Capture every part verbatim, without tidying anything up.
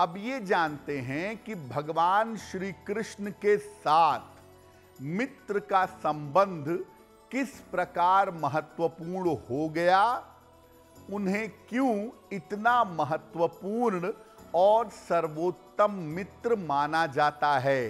अब ये जानते हैं कि भगवान श्री कृष्ण के साथ मित्र का संबंध किस प्रकार महत्वपूर्ण हो गया, उन्हें क्यों इतना महत्वपूर्ण और सर्वोत्तम मित्र माना जाता है।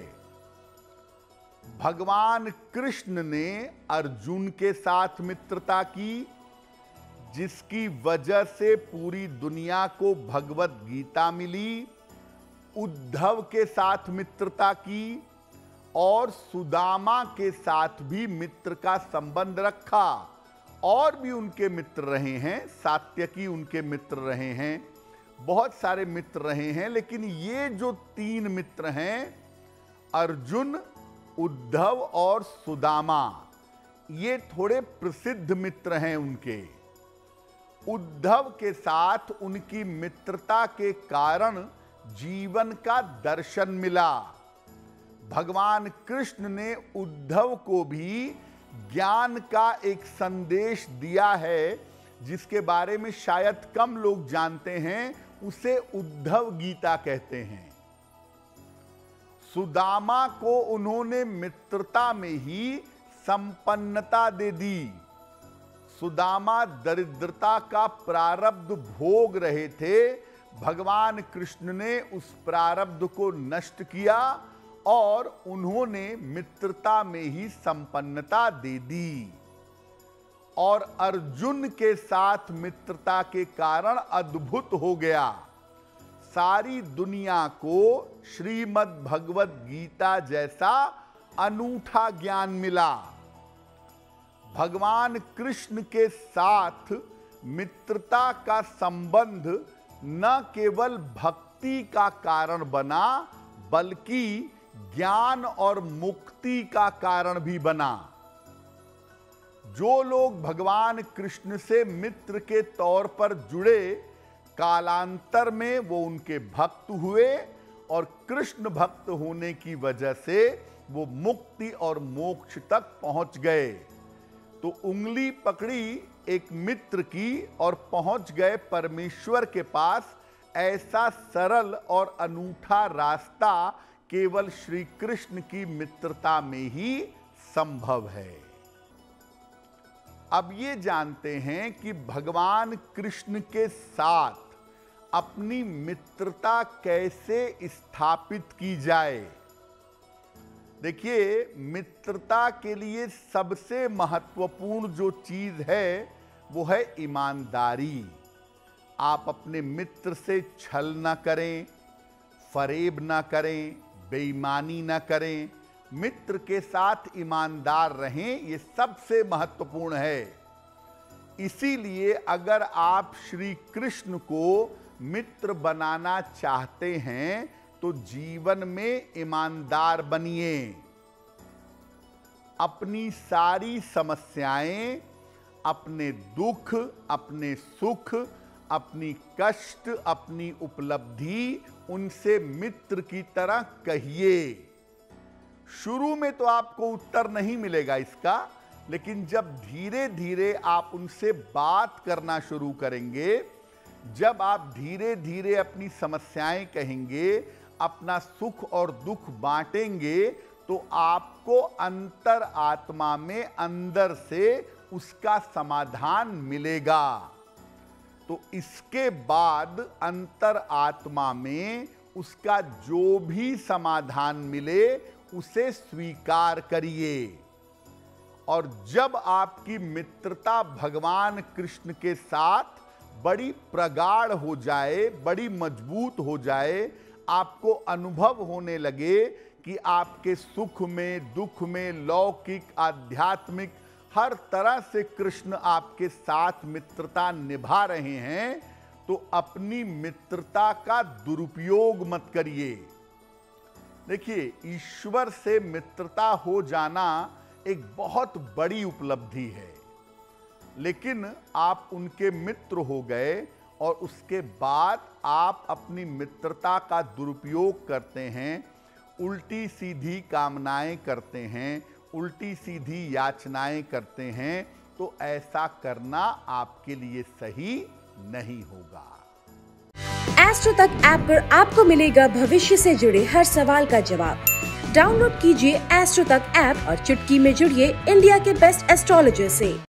भगवान कृष्ण ने अर्जुन के साथ मित्रता की, जिसकी वजह से पूरी दुनिया को भगवत गीता मिली। उद्धव के साथ मित्रता की और सुदामा के साथ भी मित्र का संबंध रखा। और भी उनके मित्र रहे हैं, सात्यकी उनके मित्र रहे हैं, बहुत सारे मित्र रहे हैं, लेकिन ये जो तीन मित्र हैं, अर्जुन, उद्धव और सुदामा, ये थोड़े प्रसिद्ध मित्र हैं उनके। उद्धव के साथ उनकी मित्रता के कारण जीवन का दर्शन मिला। भगवान कृष्ण ने उद्धव को भी ज्ञान का एक संदेश दिया है, जिसके बारे में शायद कम लोग जानते हैं। उसे उद्धव गीता कहते हैं। सुदामा को उन्होंने मित्रता में ही संपन्नता दे दी। सुदामा दरिद्रता का प्रारब्ध भोग रहे थे, भगवान कृष्ण ने उस प्रारब्ध को नष्ट किया और उन्होंने मित्रता में ही संपन्नता दे दी। और अर्जुन के साथ मित्रता के कारण अद्भुत हो गया। सारी दुनिया को श्रीमद् भगवत गीता जैसा अनूठा ज्ञान मिला। भगवान कृष्ण के साथ मित्रता का संबंध न केवल भक्ति का कारण बना, बल्कि ज्ञान और मुक्ति का कारण भी बना। जो लोग भगवान कृष्ण से मित्र के तौर पर जुड़े, कालांतर में वो उनके भक्त हुए और कृष्ण भक्त होने की वजह से वो मुक्ति और मोक्ष तक पहुंच गए। तो उंगली पकड़ी एक मित्र की और पहुंच गए परमेश्वर के पास। ऐसा सरल और अनूठा रास्ता केवल श्री कृष्ण की मित्रता में ही संभव है। अब ये जानते हैं कि भगवान कृष्ण के साथ अपनी मित्रता कैसे स्थापित की जाए। देखिए, मित्रता के लिए सबसे महत्वपूर्ण जो चीज है वो है ईमानदारी। आप अपने मित्र से छल ना करें, फरेब ना करें, बेईमानी ना करें। मित्र के साथ ईमानदार रहें, ये सबसे महत्वपूर्ण है। इसीलिए अगर आप श्री कृष्ण को मित्र बनाना चाहते हैं तो जीवन में ईमानदार बनिए। अपनी सारी समस्याएं, अपने दुख, अपने सुख, अपनी कष्ट, अपनी उपलब्धि उनसे मित्र की तरह कहिए। शुरू में तो आपको उत्तर नहीं मिलेगा इसका, लेकिन जब धीरे धीरे आप उनसे बात करना शुरू करेंगे, जब आप धीरे धीरे अपनी समस्याएं कहेंगे, अपना सुख और दुख बांटेंगे, तो आपको अंतर आत्मा में अंदर से उसका समाधान मिलेगा। तो इसके बाद अंतर आत्मा में उसका जो भी समाधान मिले उसे स्वीकार करिए। और जब आपकी मित्रता भगवान कृष्ण के साथ बड़ी प्रगाढ़ हो जाए, बड़ी मजबूत हो जाए, आपको अनुभव होने लगे कि आपके सुख में, दुख में, लौकिक, आध्यात्मिक, हर तरह से कृष्ण आपके साथ मित्रता निभा रहे हैं, तो अपनी मित्रता का दुरुपयोग मत करिए। देखिए, ईश्वर से मित्रता हो जाना एक बहुत बड़ी उपलब्धि है, लेकिन आप उनके मित्र हो गए और उसके बाद आप अपनी मित्रता का दुरुपयोग करते हैं, उल्टी सीधी कामनाएं करते हैं, उल्टी सीधी याचनाएं करते हैं, तो ऐसा करना आपके लिए सही नहीं होगा। एस्ट्रो तक ऐप पर आपको मिलेगा भविष्य से जुड़े हर सवाल का जवाब। डाउनलोड कीजिए एस्ट्रो तक ऐप और चुटकी में जुड़िए इंडिया के बेस्ट एस्ट्रोलॉजर से।